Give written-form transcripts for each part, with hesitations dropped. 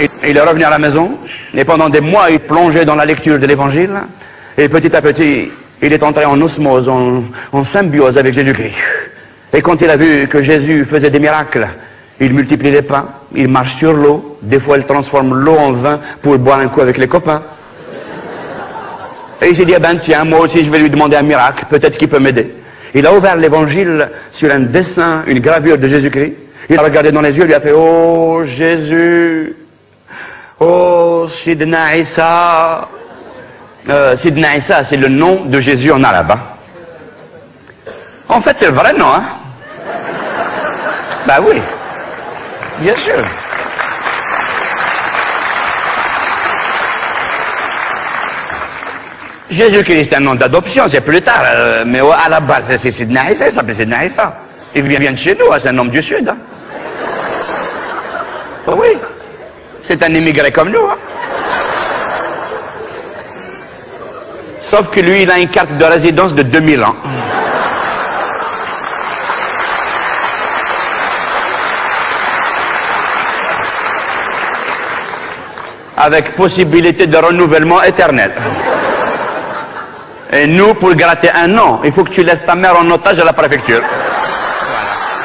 Il est revenu à la maison, et pendant des mois, il plongeait dans la lecture de l'évangile, et petit à petit, il est entré en osmose, en symbiose avec Jésus-Christ. Et quand il a vu que Jésus faisait des miracles, il multiplie les pains, il marche sur l'eau, des fois il transforme l'eau en vin pour boire un coup avec les copains. Et il s'est dit, eh ben tiens, moi aussi je vais lui demander un miracle, peut-être qu'il peut m'aider. Il a ouvert l'évangile sur un dessin, une gravure de Jésus-Christ. Il a regardé dans les yeux, il lui a fait, oh Jésus, oh Sidna Issa. Sidna Issa, c'est le nom de Jésus en arabe. En fait, c'est le vrai nom, hein. Bah oui, bien sûr. Jésus-Christ est un nom d'adoption, c'est plus tard, mais à la base, c'est Sidna Issa, il s'appelle Sidna Issa. Il vient de chez nous, c'est un homme du Sud. Hein. Oui, c'est un immigré comme nous. Hein. Sauf que lui, il a une carte de résidence de 2000 ans. Avec possibilité de renouvellement éternel. Et nous, pour gratter un an, il faut que tu laisses ta mère en otage à la préfecture. Voilà.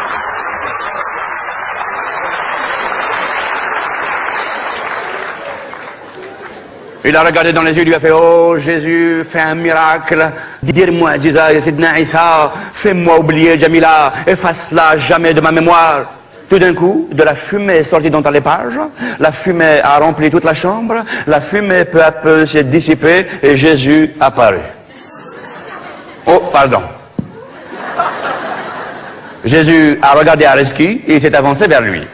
Il a regardé dans les yeux, il lui a fait, oh Jésus, fais un miracle, dire-moi, disait Sidna Issa, fais-moi oublier Jamila, efface-la jamais de ma mémoire. Tout d'un coup, de la fumée est sortie dans les pages, la fumée a rempli toute la chambre, la fumée peu à peu s'est dissipée et Jésus apparut. Oh, pardon. Jésus a regardé Areski et il s'est avancé vers lui.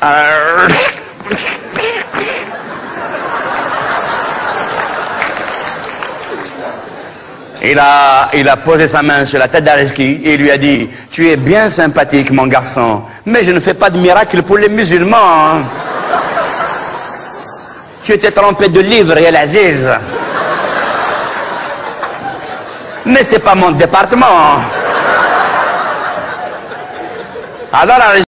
Il a posé sa main sur la tête d'Areski et il lui a dit, tu es bien sympathique mon garçon, mais je ne fais pas de miracle pour les musulmans. Hein. Tu t'es trompé de livre et l'Aziz. Mais c'est pas mon département. Alors,